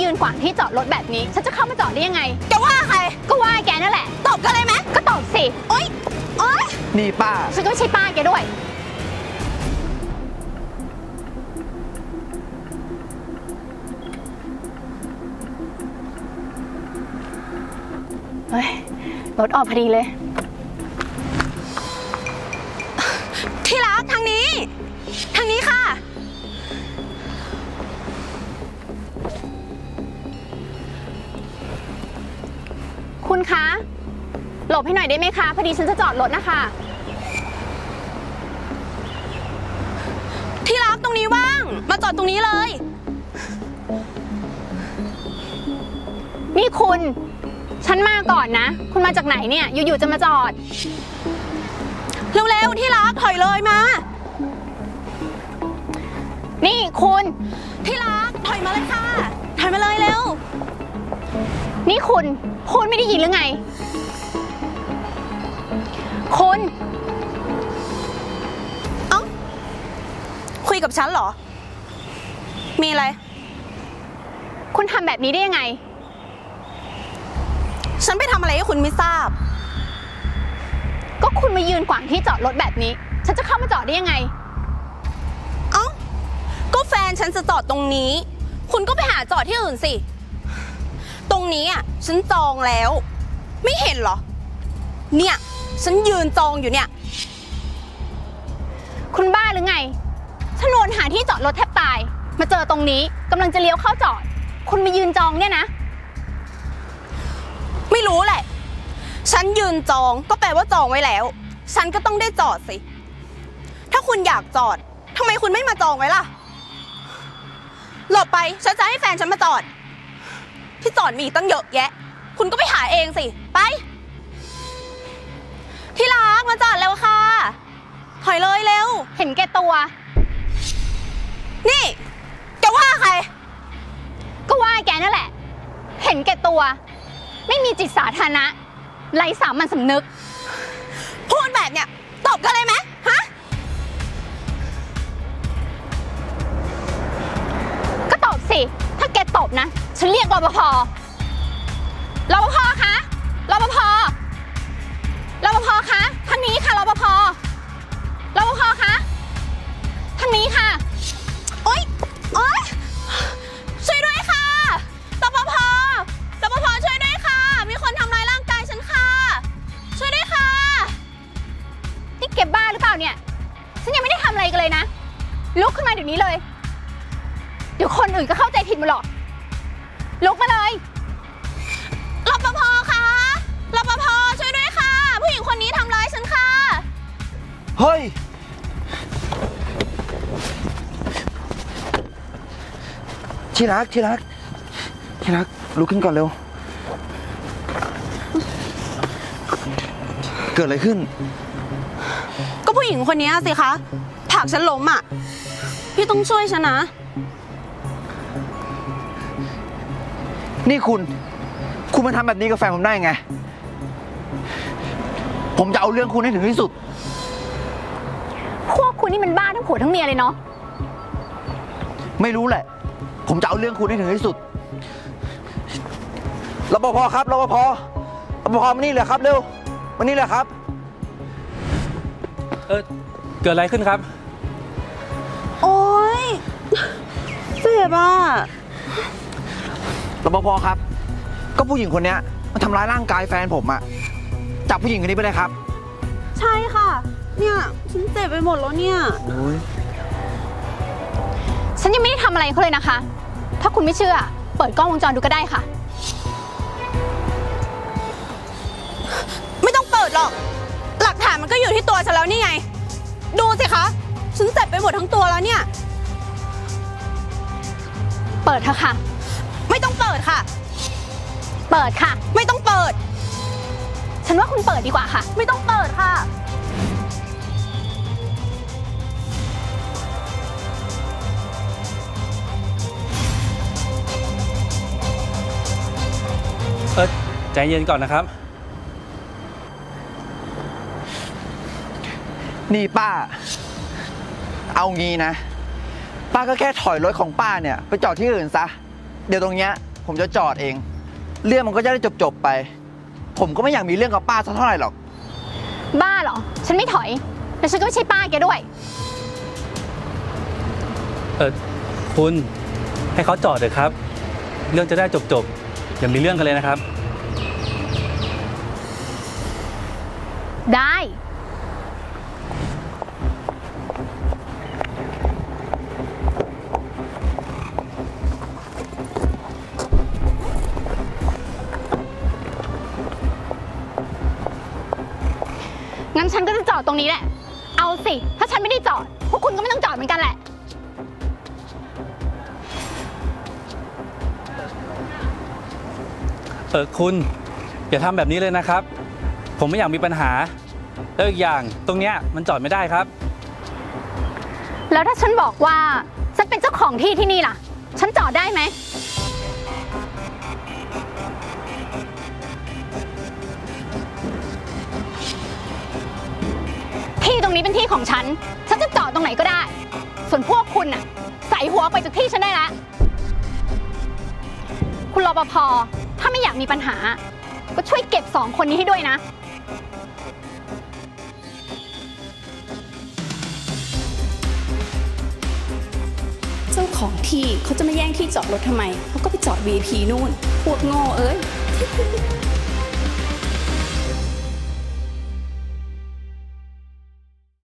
นขวางที่จอดรถแบบนี้ฉันจะเข้ามาจอดได้ยังไงแกว่าใครก็ว่าแกนั่นแหละตบกันเลยไหมก็ตบสิโอ๊ยโอ๊ยนี่ป้าฉันก็ไม่ใช่ป้าแกด้วยเฮ้ยรถออกพอดีเลยที่รักทางนี้ค่ะคุณคะหลบให้หน่อยได้ไหมคะพอดีฉันจะจอดรถนะคะที่รักตรงนี้ว่างมาจอดตรงนี้เลยนี่คุณฉันมาก่อนนะคุณมาจากไหนเนี่ยอยู่ๆจะมาจอดเร็วๆที่รักถอยเลยมานี่คุณที่รักถอยมาเลยค่ะถอยมาเลยเร็วนี่คุณพูดไม่ได้ยินหรือไงคุณเอ้าคุยกับฉันเหรอมีอะไรคุณทำแบบนี้ได้ยังไงฉันไปทำอะไรให้คุณไม่ทราบก็คุณมายืนขวางที่จอดรถแบบนี้ฉันจะเข้ามาจอดได้ยังไงเอ้าก็แฟนฉันจะจอดตรงนี้คุณก็ไปหาจอดที่อื่นสิตรงนี้อ่ะฉันจองแล้วไม่เห็นเหรอเนี่ยฉันยืนจองอยู่เนี่ยคุณบ้าหรือไงฉันวนหาที่จอดรถแทบตายมาเจอตรงนี้กำลังจะเลี้ยวเข้าจอดคุณมายืนจองเนี่ยนะไม่รู้แหละฉันยืนจองก็แปลว่าจองไว้แล้วฉันก็ต้องได้จอดสิถ้าคุณอยากจอดทำไมคุณไม่มาจองไว้ล่ะหลบไปฉันจะให้แฟนฉันมาจอดที่จอดมีตั้งเยอะแยะคุณก็ไปหาเองสิไปที่รักมาจอดเร็วค่ะถอยเลยเร็วเห็นแก่ตัวนี่แกว่าใครก็ว่าแกนั่นแหละเห็นแก่ตัวไม่มีจิตสาธารณะไร้สามัญสำนึกพูดแบบเนี้ยตบกันเลยไหมฮะก็ตบสิถ้าแกตบนะฉันเรียกรปภ.คะรปภ.คะทางนี้ค่ะรปภ.คะทางนี้ค่ะโอ๊ยช่วยด้วยค่ะรปภ.ช่วยด้วยค่ะมีคนทำร้ายร่างกายฉันค่ะช่วยด้วยค่ะนี่เก็บบ้าหรือเปล่าเนี่ยฉันยังไม่ได้ทำอะไรกันเลยนะลุกขึ้นมาเดี๋ยวนี้เลยเดี๋ยวคนอื่นก็เข้าใจผิดหมดหรอกลุกมาเลยรปภ.คะรปภ.ช่วยด้วยค่ะผู้หญิงคนนี้ทำร้ายฉันค่ะเฮ้ยที่รักลุกขึ้นก่อนเร็วเกิดอะไรขึ้นก็ผู้หญิงคนนี้สิคะผลักฉันล้มอ่ะพี่ต้องช่วยฉันนะนี่คุณมาทำแบบนี้กับแฟนผมได้ไงผมจะเอาเรื่องคุณให้ถึงที่สุดพวกคุณนี่มันบ้าทั้งผัวทั้งเมียเลยเนาะไม่รู้แหละผมจะเอาเรื่องคุณให้ถึงที่สุดรปภ.ครับรปภ.มานี่เลยครับเร็วมานี่เลยครับเกิดอะไรขึ้นครับโอ๊ยเจ็บอ่ะรปภ.ครับก็ผู้หญิงคนนี้มันทำร้ายร่างกายแฟนผมอะจับผู้หญิงคนนี้ไปเลยครับใช่ค่ะเนี่ยฉันเจ็บไปหมดแล้วเนี่ยฉันยังไม่ได้ทำอะไรเขาเลยนะคะถ้าคุณไม่เชื่อเปิดกล้องวงจรดูก็ได้ค่ะไม่ต้องเปิดหรอกหลักฐานมันก็อยู่ที่ตัวฉันแล้วนี่ไงดูสิคะฉันเจ็บไปหมดทั้งตัวแล้วเนี่ยเปิดเถอะค่ะไม่ต้องเปิดค่ะเปิดค่ะไม่ต้องเปิดฉันว่าคุณเปิดดีกว่าค่ะไม่ต้องเปิดค่ะใจเย็นก่อนนะครับนี่ป้าเอางี้นะป้าก็แค่ถอยรถของป้าเนี่ยไปจอดที่อื่นซะเดี๋ยวตรงเนี้ยผมจะจอดเอง เรื่องมันก็จะได้จบไป ผมก็ไม่อยากมีเรื่องกับป้าสักเท่าไหร่หรอกบ้าเหรอ ฉันไม่ถอย แต่ฉันก็ไม่ใช่ป้าแกด้วยคุณให้เขาจอดเถอะครับ เรื่องจะได้จบอย่ามีเรื่องกันเลยนะครับได้ งั้นฉันก็จะจอดตรงนี้แหละ เอาสิ ถ้าฉันไม่ได้จอด พวกคุณก็ไม่ต้องจอดเหมือนกันแหละคุณอย่าทำแบบนี้เลยนะครับ ผมไม่อยากมีปัญหาแล้วอีกอย่างตรงเนี้ยมันจอดไม่ได้ครับแล้วถ้าฉันบอกว่าฉันเป็นเจ้าของที่ที่นี่ล่ะ ฉันจอดได้ไหม ที่ตรงนี้เป็นที่ของฉัน ฉันจะจอดตรงไหนก็ได้ ส่วนพวกคุณน่ะใส่หัวไปจากที่ฉันได้ละ คุณรปภ ถ้าไม่อยากมีปัญหา ก็ช่วยเก็บ2 คนนี้ให้ด้วยนะเจ้าของที่เขาจะมาแย่งที่จอดรถทำไมเขาก็ไปจอด VIP นู่น พวกโง่เอ้ย